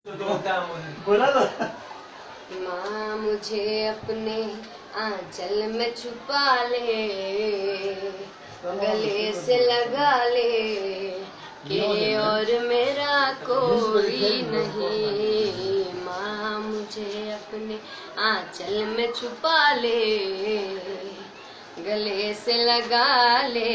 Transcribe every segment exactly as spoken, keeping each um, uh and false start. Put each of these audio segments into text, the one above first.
बोला तो माँ मुझे अपने आंचल में छुपा ले, गले से लगा ले कि और मेरा कोई नहीं। माँ मुझे अपने आंचल में छुपा ले, गले से लगा ले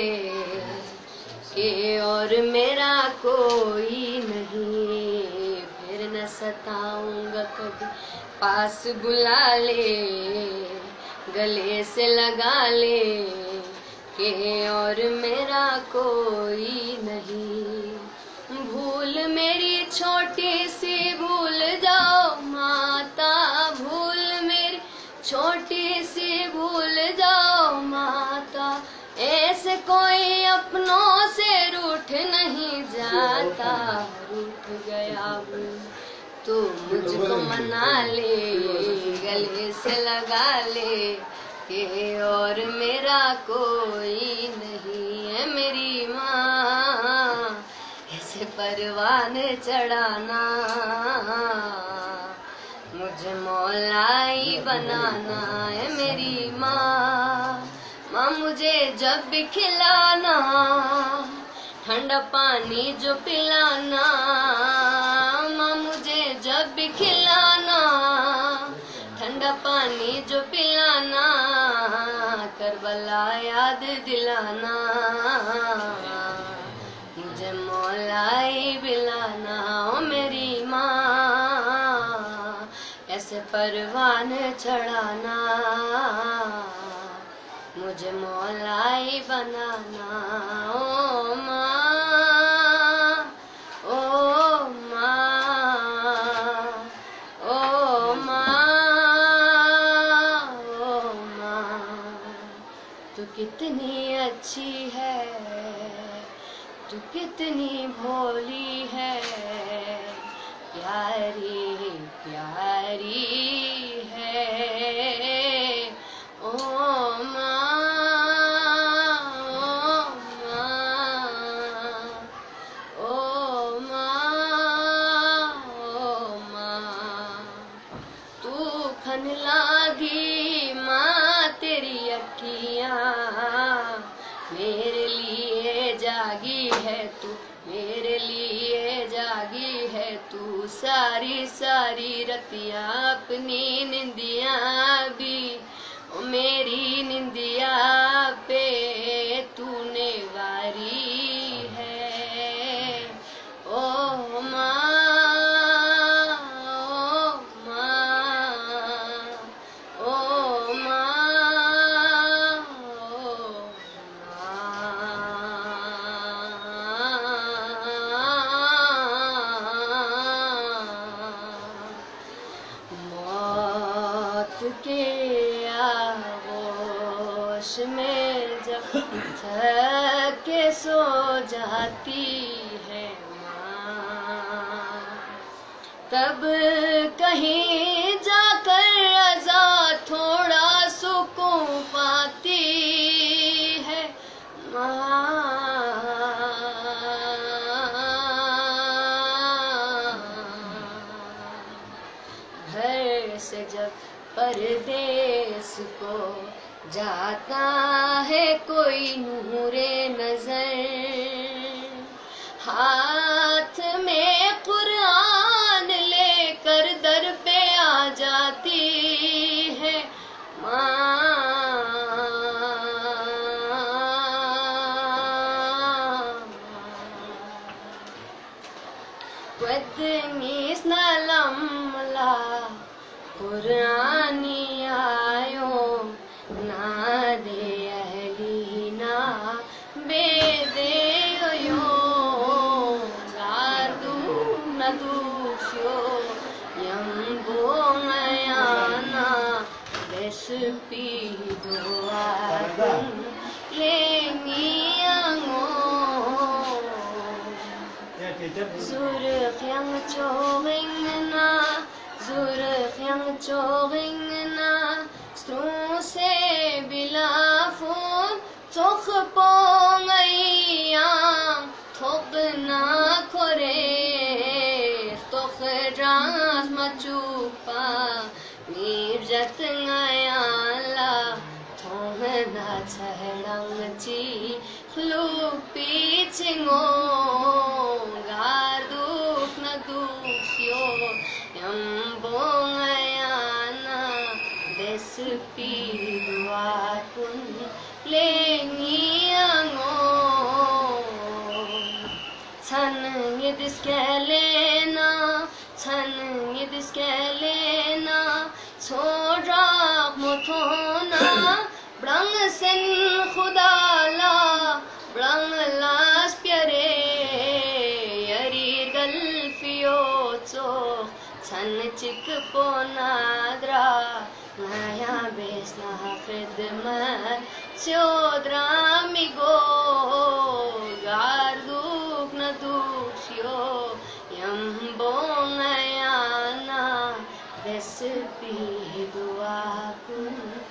कि और मेरा कोई नहीं। फिर न सताऊंगा कभी, पास बुला ले, गले से लगा ले कि और मेरा कोई नहीं। भूल मेरी छोटी सी भूल जाओ माता, भूल मेरी छोटी सी भूल जाओ माता। ऐसे कोई अपनों से रूठ नहीं जाता, रूठ गया हूँ तू मुझको मना ले, गले से लगा ले कि और मेरा कोई नहीं है। मेरी माँ ऐसे परवान चढ़ाना, मुझे मौलाई बनाना है। मेरी माँ माँ मुझे जब भी खिलाना, ठंडा पानी जो पिलाना। माँ मुझे जब भी खिलाना, ठंडा पानी जो पिलाना। करबला याद दिलाना, मुझे मौलाई बिलाना। ओ मेरी माँ ऐसे परवान चढ़ाना, मुझे मौलाई बनाना। ओ माँ, ओ माँ, ओ माँ, ओ माँ, तू कितनी अच्छी है, तू कितनी भोली है, प्यारी प्यारी है। ओ माँ, ओ माँ, ओ माँ, तू खन लागी माँ तेरी अखियाँ, मेरे लिए जागी है तू, मेरे लिए जागी है तू। सारी सारी रतियाँ अपनी निंदिया भी, ओ मेरी निंदिया पे तूने वारी है। ओ माँ, ओ माँ, ओ माँ, ओ मौत के आगोश में जब थक के सो जाती है माँ, तब कहीं जाकर रज़ा थोड़ा सुकून पाती है माँ। घर से जब परदेस को जाता है कोई नूरे नजर, हाथ में कुरान लेकर दर पे आ जाती है माँ। Weddengi snalamla Qur'ani ayo na de ahlina bede yo gadu nadufyo yambo ayana recipe doa lengi ango Zurich yang chogingna, Zurich yang chogingna, struse bilafun, toch pongayang, toch na kore, toch Ras machupa Nirjat ngayala Thongna chahrang chi Khlupi chingo Garduk na duksyo Yambong ayana Despi duatun Lengiango Chan yedis kelena Chan yedis kelena Chodrak motona Brang sen khudala Brang las pyare Yarir galfio chok Chan chik ponadra Maya besna khidmat Chodra migo Garduk na duksyo Yambong ayana Despi duakun